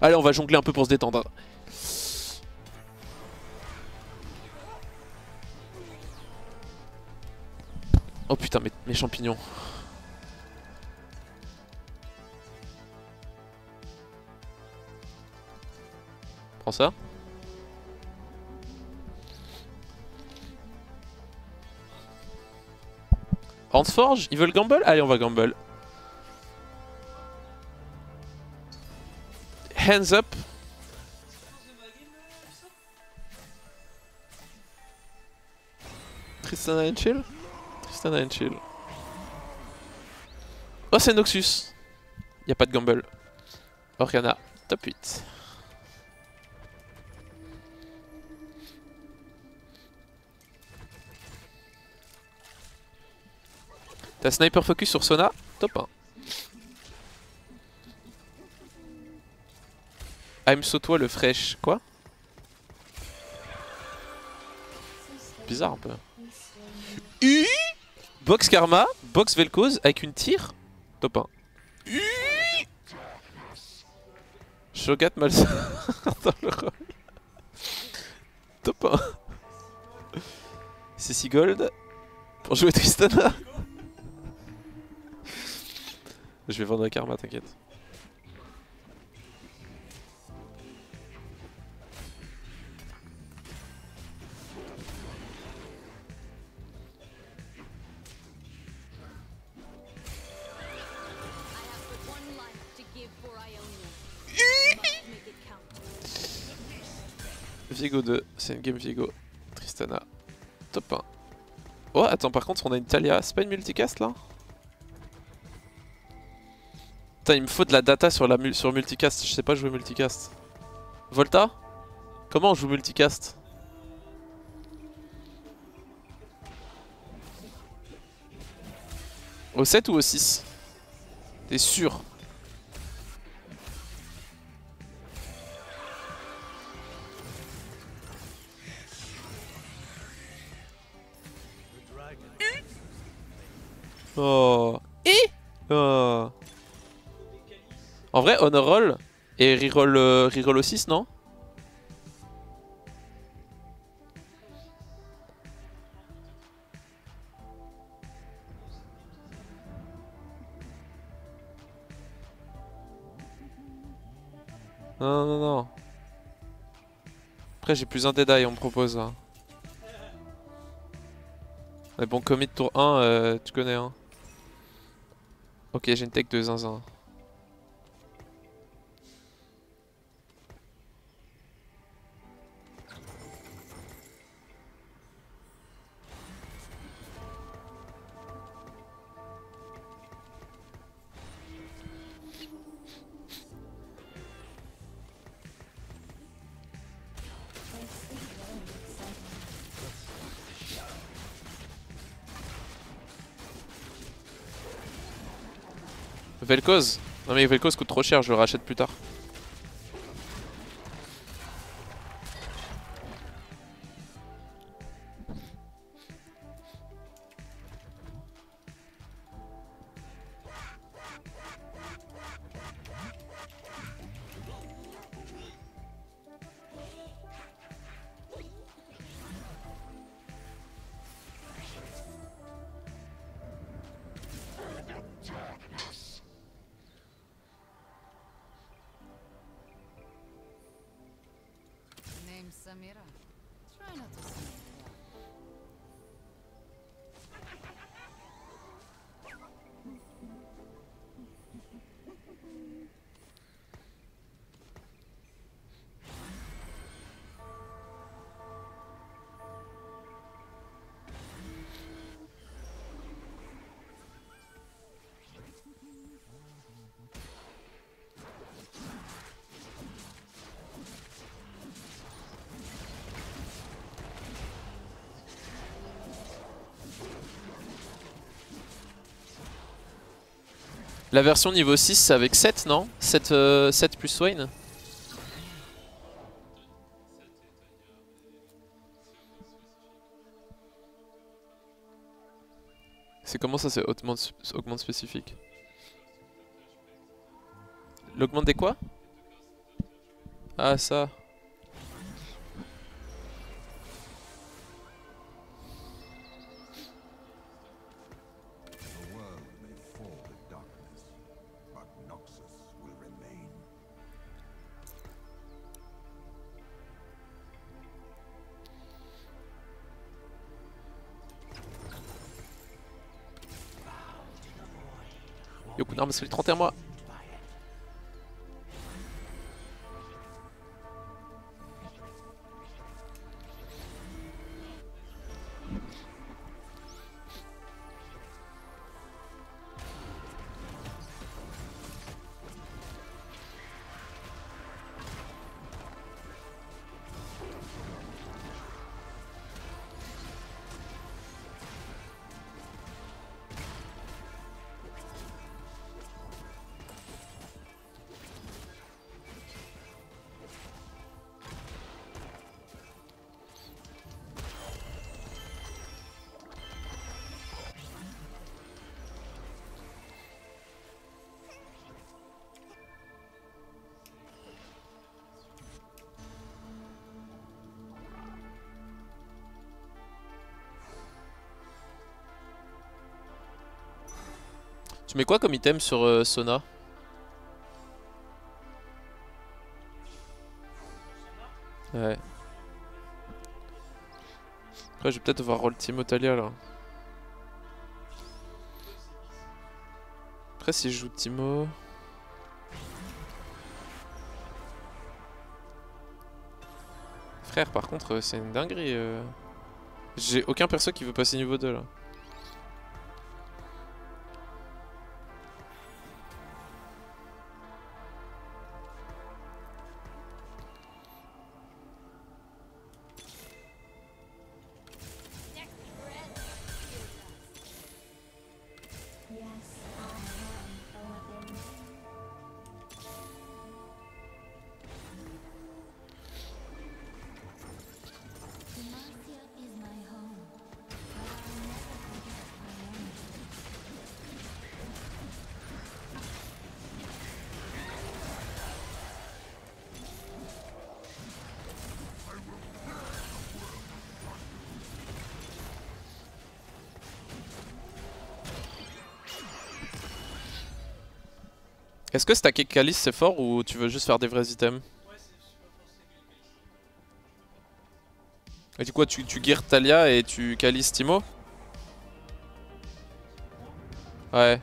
Allez, on va jongler un peu pour se détendre. Oh putain, mes champignons. Prends ça. Hornsforge, ils veulent gamble? Allez, on va gamble. Hands up. Tristana and chill. Tristana and chill. Oh, c'est Noxus. Y'a pas de gamble. Oriana, top 8. T'as sniper focus sur Sona, top 1. I'm so toi le fresh, quoi? Bizarre un peu. Box Karma, box Vel'Koz avec une tire, top 1. Shogat Malsa dans le rôle. Top 1. CC Gold pour jouer Tristana. Je vais vendre un Karma, t'inquiète. Viego 2, c'est une game Viego. Tristana, top 1. Oh, attends, par contre, on a une Talia. C'est pas une multicast là? Putain, il me faut de la data sur multicast. Je sais pas jouer multicast. Volta? Comment on joue multicast? Au 7 ou au 6? T'es sûr? Oh. Oh. En vrai, honor roll et reroll au 6, non? Non, non, non. Après, j'ai plus un Dead Eye, on me propose là. Mais bon, commit tour 1, tu connais, hein. Ok, j'ai une tech de zinzin. Vel'Koz? Non mais Vel'Koz coûte trop cher, je le rachète plus tard. Samira. Try not to say it. La version niveau 6 c'est avec 7, non? 7, 7 plus Swain. C'est comment ça, c'est augmente spécifique? L'augmente des quoi? Ah ça. The world may fall to darkness, but Noxus will remain. Yoku, non mais c'est le 31 mois. Tu mets quoi comme item sur Sona? Ouais. Après je vais peut-être devoir roll Timo Talia là. Après si je joue Timo... Frère par contre c'est une dinguerie. J'ai aucun perso qui veut passer niveau 2 là. Est-ce que stacker Calice c'est fort ou tu veux juste faire des vrais items? Et du coup tu gear Talia et tu Calice Timo? Ouais.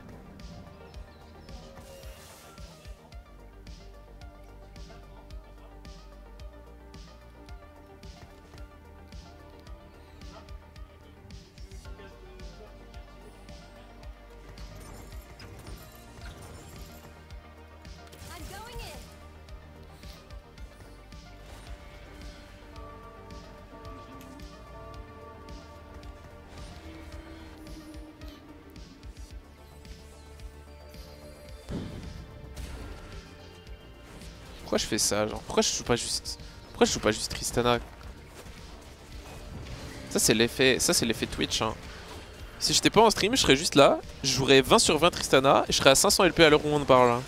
I'm going in. Pourquoi je fais ça genre? Pourquoi je joue pas juste... Pourquoi je joue pas juste Tristana? Ça c'est l'effet Twitch hein. Si j'étais pas en stream, je serais juste là, je jouerais 20 sur 20 Tristana et je serais à 500 LP à l'heure où on parle. Hein.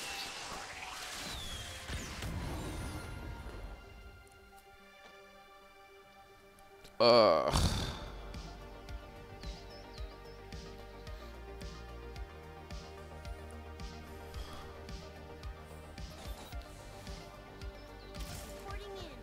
Oh. Reporting in.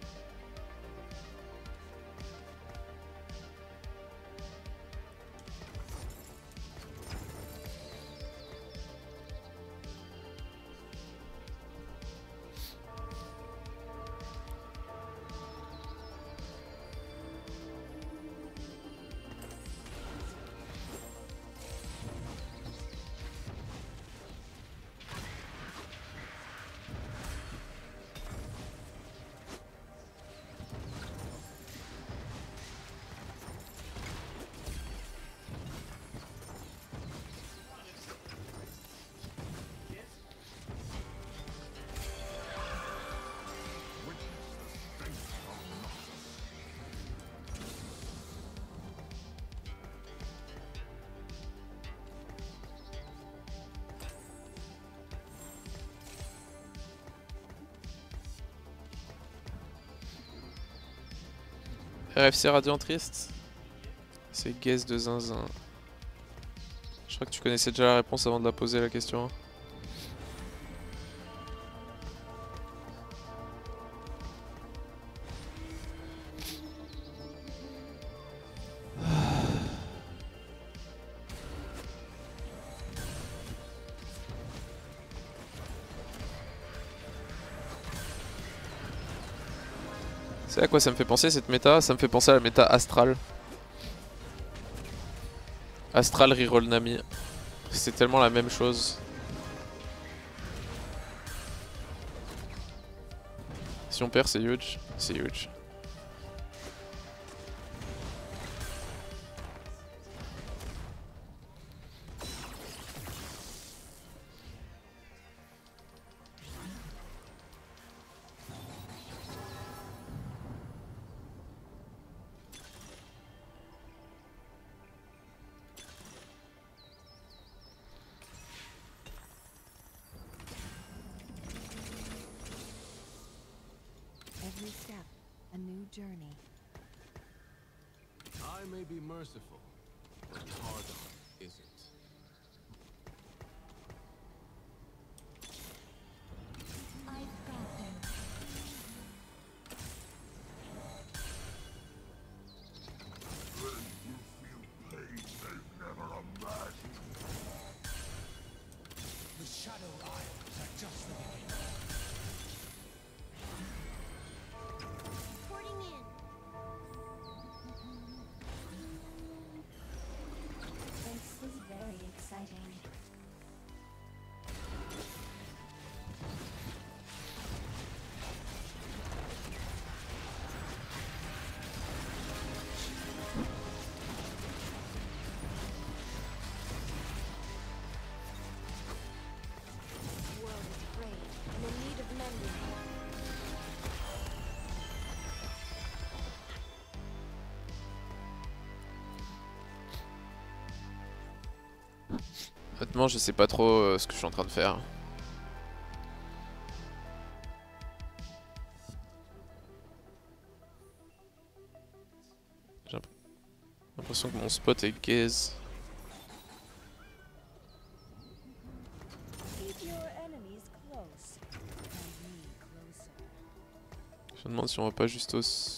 RFC Radiant Triste. C'est Gaze de Zinzin. Je crois que tu connaissais déjà la réponse avant de la poser la question. C'est à quoi ça me fait penser cette méta? Ça me fait penser à la méta Astral. Astral reroll Nami. C'est tellement la même chose. Si on perd c'est huge. C'est huge. Every step, a new journey. I may be merciful, but Hardon isn't. I've got them. The Shadow Isles are just the beginning. Reporting in. This is very exciting. This world is frayed and in need of mending. Honnêtement je sais pas trop ce que je suis en train de faire. J'ai l'impression que mon spot est gaze. Keep your enemies close. And me closer. Je me demande si on va pas juste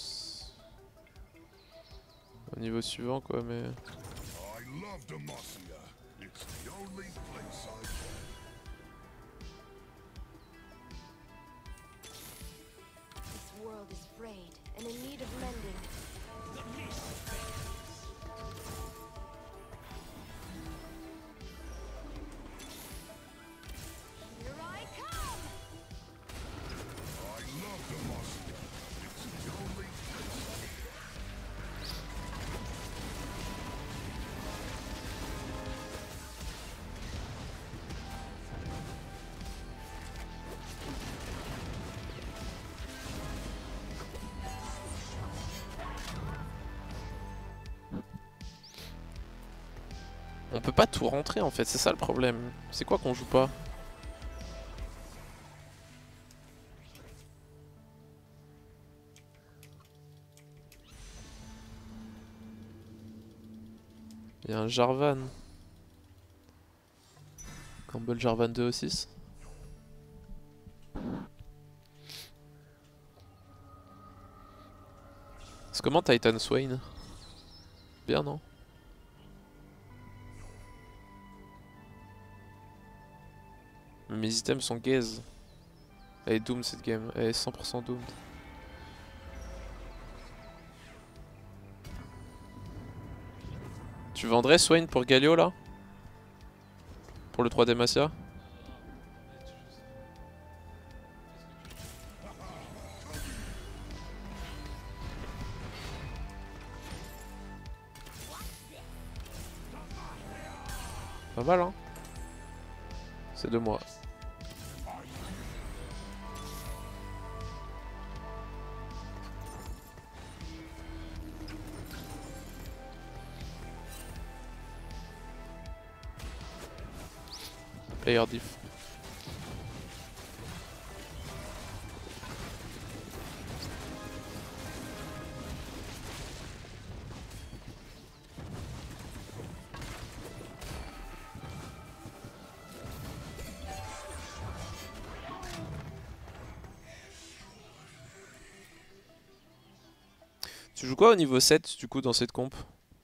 au niveau suivant quoi mais... I love Demacia. It's the only place I've been. This world is frayed and in need of mending. Here I come! I love Demacia. It's the only place I've been. On peut pas tout rentrer en fait, c'est ça le problème. C'est quoi qu'on joue pas? Il y a un Jarvan. Campbell Jarvan 2 au 6. C'est comment Titan Swain? Bien non? Mes items sont gaze. Elle est doom cette game, elle est 100% doomed. Tu vendrais Swain pour Galio là? Pour le 3 Demacia? Pas mal hein? C'est de moi. Player diff. Tu joues quoi au niveau 7 du coup dans cette comp?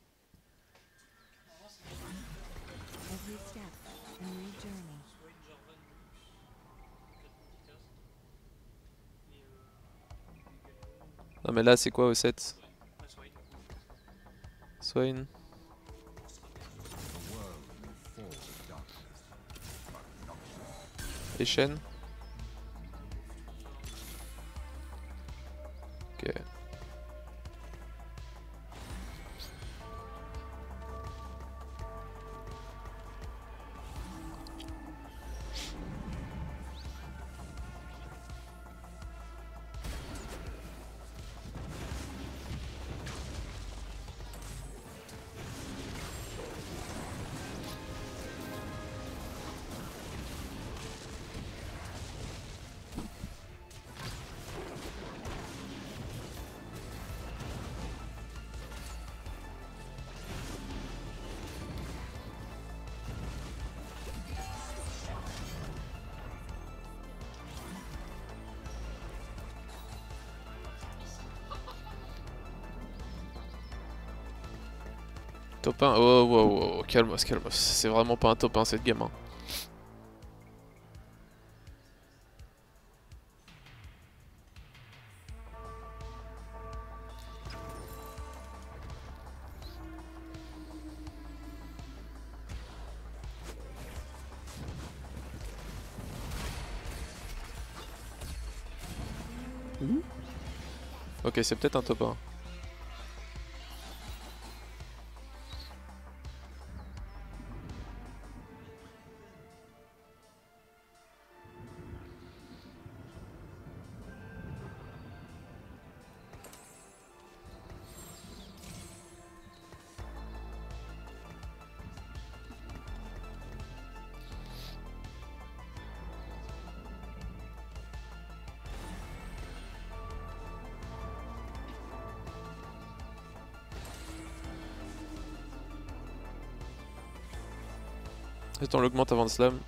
Every step, a new journey. Non mais là c'est quoi au 7? Swain. The world may fall in darkness, but Noxus Et Shen. Ok. Top 1, oh wow, wow, calme-moi, calme-moi, c'est vraiment pas un top 1 cette game hein. Ok, c'est peut-être un top 1. Attends, on l'augmente avant le slam.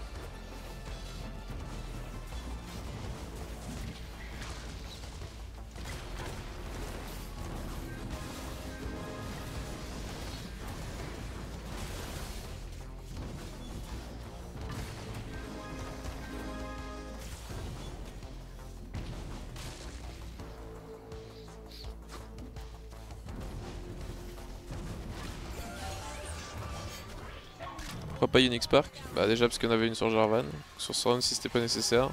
Pourquoi pas Unix Spark? Bah déjà parce qu'on avait une sur Jarvan. Sur Sound si c'était pas nécessaire.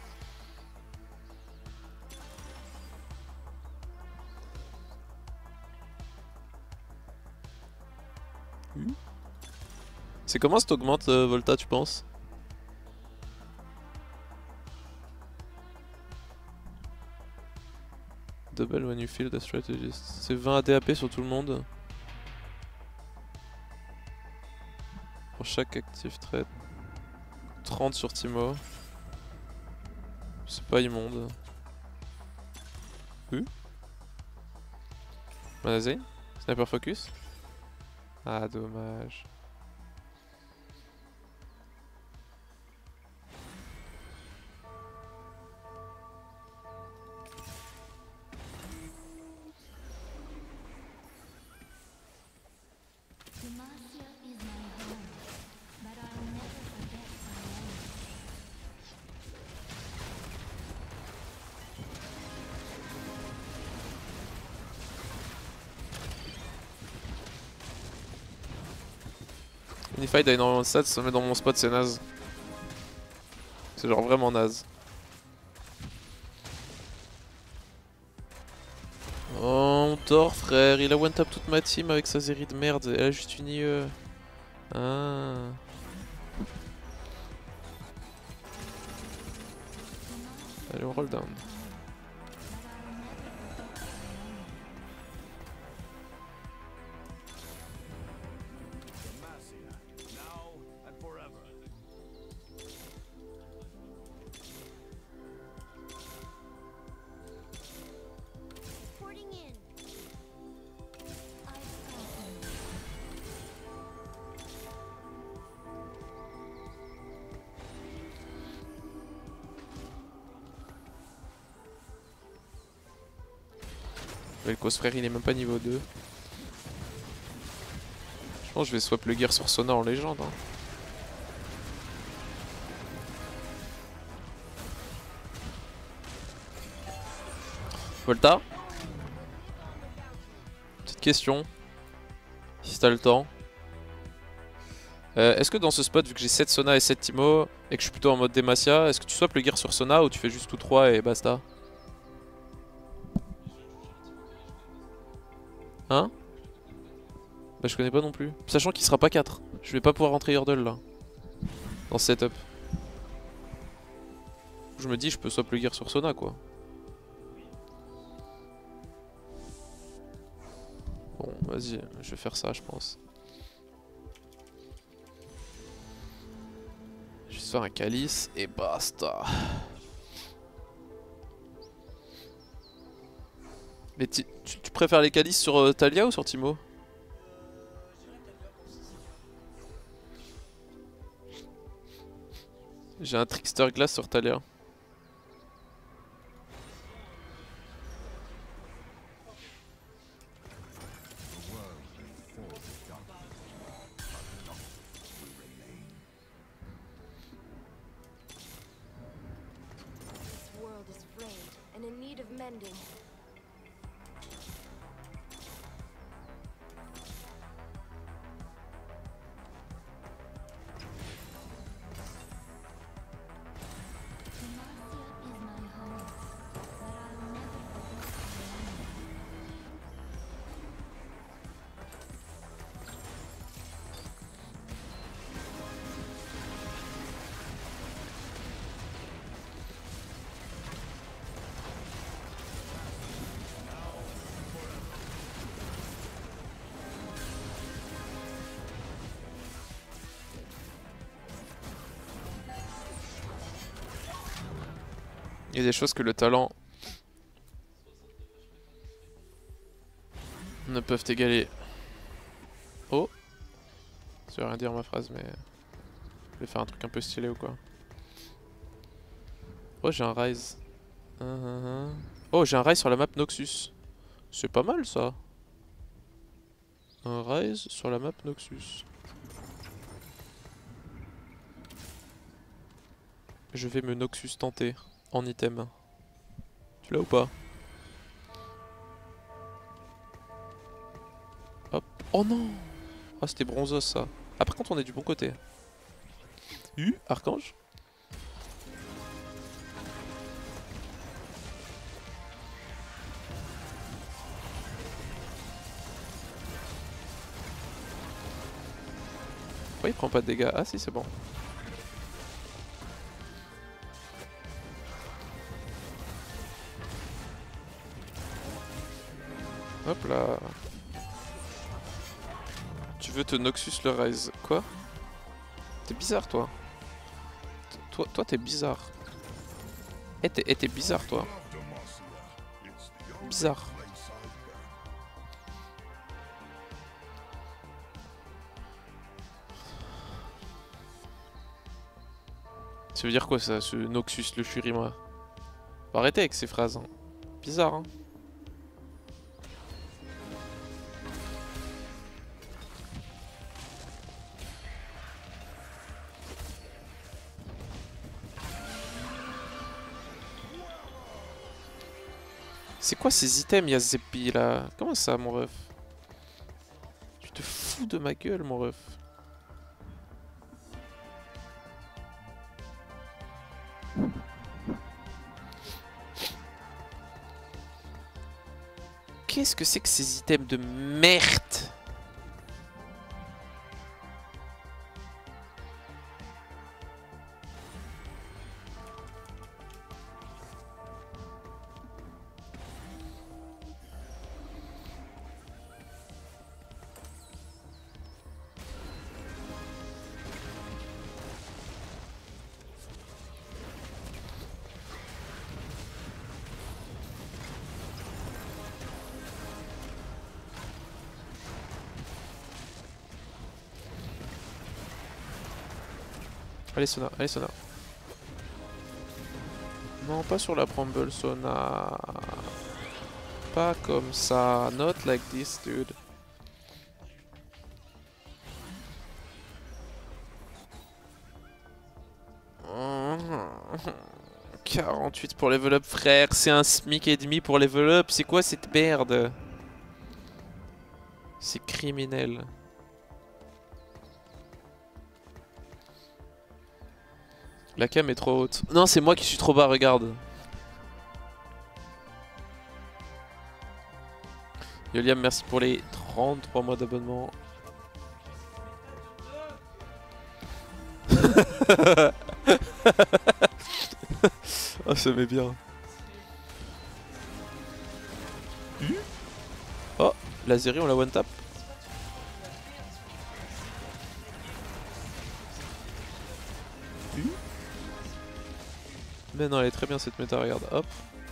C'est comment ça t'augmente Volta tu penses? Double when you feel the strategist. C'est 20 ADAP sur tout le monde. Pour chaque active trade. 30 sur Timo. C'est pas immonde. Manazé? Sniper focus? Ah dommage. Demacia is my home, but I'll never forget my own. Unified a énormément de stats, ça me met dans mon spot, c'est naze. C'est genre vraiment naze. Oh, on tord frère, il a one tap toute ma team avec sa série de merde, elle a juste une IE. Ah. Allez, on roll down. Demacia, now and forever. Porting in. I've softened. Vel'Koz frère il est même pas niveau 2. Je pense que je vais swap le gear sur Sona en légende. Hein. Volta. Petite question. Si t'as le temps. Est-ce que dans ce spot, vu que j'ai 7 Sona et 7 Timo, et que je suis plutôt en mode Demacia, est-ce que tu swaps le gear sur Sona ou tu fais juste tout 3 et basta? Hein? Bah je connais pas non plus. Sachant qu'il sera pas 4. Je vais pas pouvoir rentrer Yordle là. Dans ce setup. Je me dis je peux swap le gear sur Sona quoi. Bon vas-y, je vais faire ça je pense. Je vais faire un calice et basta. Mais tu préfères les calices sur Talia ou sur Timo? J'ai un Trickster Glass sur Talia. This world is frayed and in need of mending. Demacia is my home, but I'll never forget Il y a des choses que le talent ne peuvent égaler. Oh, ça veut rien dire ma phrase, mais je vais faire un truc un peu stylé ou quoi. Oh, j'ai un Rise. Oh, j'ai un Rise sur la map Noxus. C'est pas mal ça. Un Rise sur la map Noxus. Je vais me Noxus tenter en item. Tu l'as ou pas? Hop. Oh non! Ah, c'était Bronzos ça. Ah, par contre, on est du bon côté. Archange. Pourquoi il prend pas de dégâts? Ah, si, c'est bon. Hop là. Tu veux te Noxus le Rise. Quoi? T'es bizarre toi. Toi t'es bizarre. T'es bizarre toi. Bizarre. Ça veut dire quoi ça, ce Noxus le Shurima? Faut arrêter avec ces phrases. Hein. Bizarre hein. C'est quoi ces items Yazzepi là? Comment ça mon ref? Tu te fous de ma gueule mon ref. Qu'est-ce que c'est que ces items de merde? Allez Sona, allez Sona. Non, pas sur la Bramble Sona. Pas comme ça. Not like this, dude. Mmh. 48 pour level up, frère. C'est un SMIC et demi pour level up. C'est quoi cette merde? C'est criminel. La cam est trop haute. Non, c'est moi qui suis trop bas, regarde. Yoliam, merci pour les 33 mois d'abonnement. Oh, ça met bien. Oh, la Zeri, on la one tap. Mais non, elle est très bien cette méta, regarde, hop.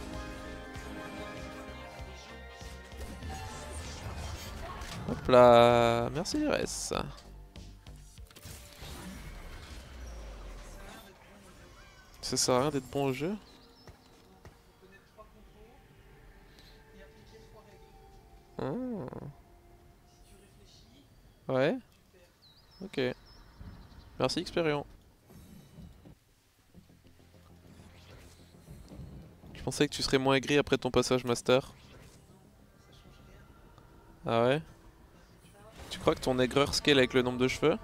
Hop là, merci Iris. Ça sert à rien d'être bon au jeu. Ah. Ouais. Ok. Merci Expérience. Je pensais que tu serais moins aigri après ton passage master. Ah ouais? Tu crois que ton aigreur scale avec le nombre de cheveux?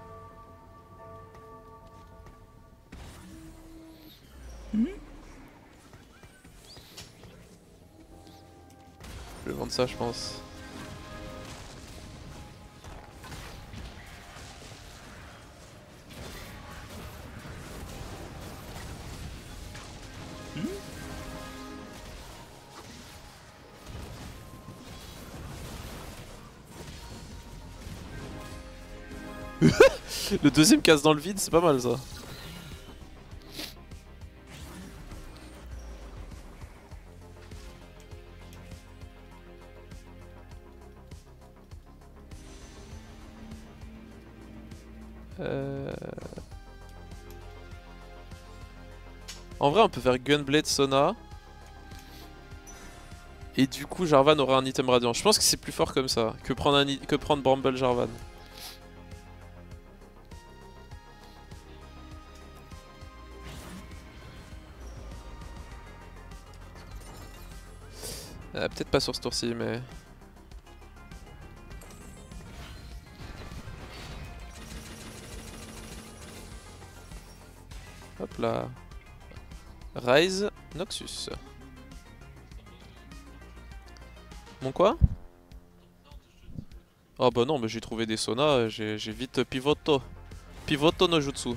Je vais vendre ça, je pense. Le deuxième casse dans le vide, c'est pas mal ça. En vrai, on peut faire Gunblade Sona. Et du coup, Jarvan aura un item radiant. Je pense que c'est plus fort comme ça que prendre Bramble Jarvan. Peut-être pas sur ce tour-ci, mais... Hop là. Rise, Noxus. Mon quoi? Oh bah non, mais j'ai trouvé des saunas, j'ai vite pivoto. Pivoto no jutsu.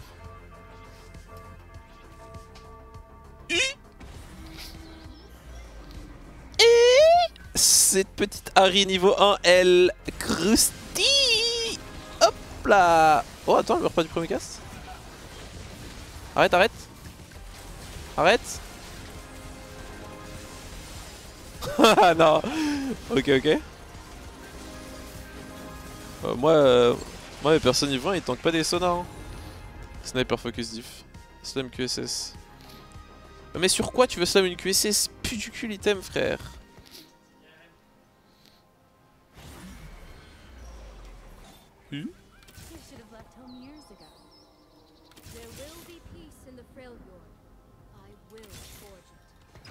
Cette petite Harry niveau 1, elle croustille. Hop là. Oh attends, elle meurt pas du premier cast. Arrête, arrête. Arrête. Ah non. Ok, ok. Moi, les personnes niveau 1, ils tankent pas des saunas. Hein. Sniper focus diff. Slam QSS. Mais sur quoi tu veux slam une QSS? Pue du cul l'item, frère. You should have left home years ago. There will be peace in the Freljord. I will forge it.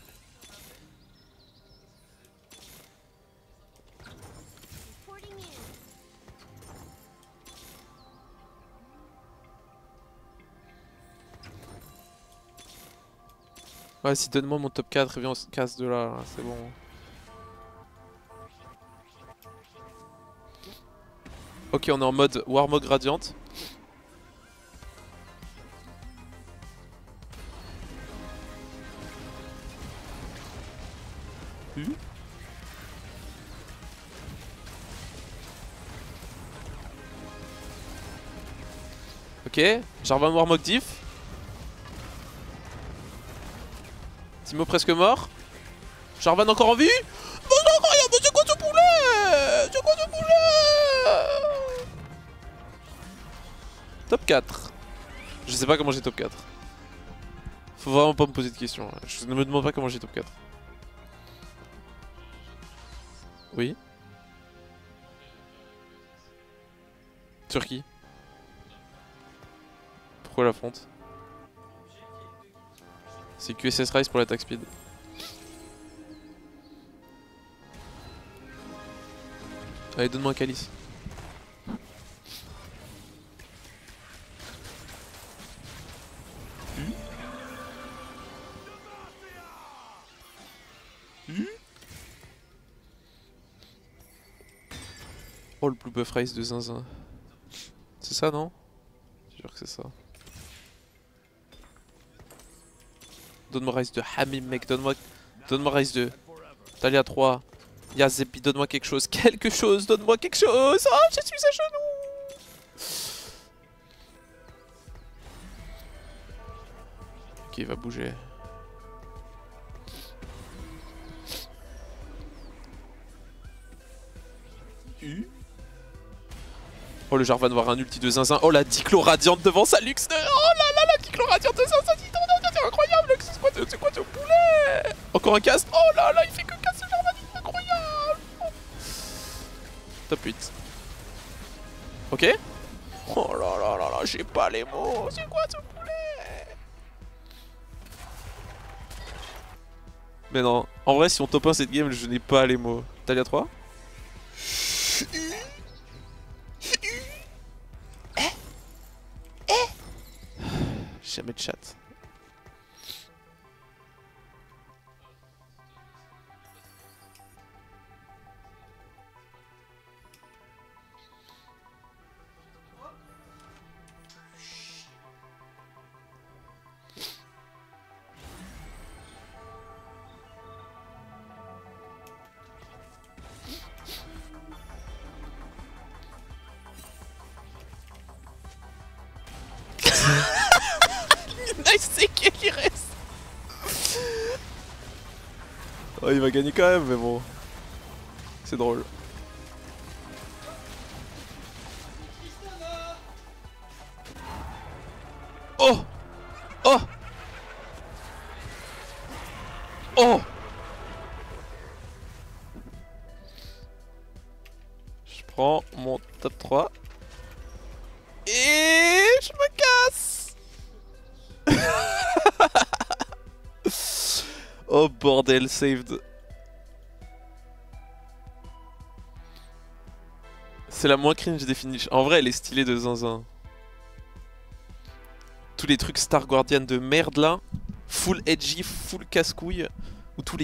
Reporting in. Ouais, si donne-moi mon top 4 et viens on se casse de là, c'est bon. Ok, on est en mode Warmog Radiant. Ok, Jarvan Warmog diff. Timo presque mort. Jarvan encore en vie. Mais non, incroyable, c'est quoi ce poulet? C'est quoi ce poulet? Top 4. Je sais pas comment j'ai top 4. Faut vraiment pas me poser de questions. Je ne me demande pas comment j'ai top 4. Oui. Sur qui? Pourquoi la fonte? C'est QSS Rise pour l'attaque speed. Allez, donne-moi un calice. Oh, le Blue Buff Rise de Zinzin. C'est ça, non? Je suis sûr que c'est ça. Donne-moi Rise de Hamim, mec. Donne-moi Rise de Talia 3. Yazepi, donne-moi quelque chose. Quelque chose, donne-moi quelque chose. Oh, je suis à genoux. Ok, il va bouger. Oh, le Jarvan va avoir un ulti de Zinzin. Oh, la Diclo Radiante devant sa Lux de... Oh là là, la Diclo Radiante de Zinzin. C'est incroyable. C'est quoi ce poulet? Encore un cast. Oh là là, il fait que cast ce Jarvan. C'est incroyable. Top 8. Ok. Oh là là là là, j'ai pas les mots. C'est quoi ce poulet? Mais non, en vrai, si on top 1 cette game, je n'ai pas les mots. Talia 3. Jamais de chat. Nice, c'est qui reste. Oh, il va gagner quand même, mais bon. C'est drôle. Oh! Oh! Oh! Je prends mon top 3. Et je me casse! Oh bordel, saved. C'est la moins cringe des finishes. En vrai, elle est stylée de Zinzin. Tous les trucs Star Guardian de merde là, full edgy, full casse-couille, ou tous les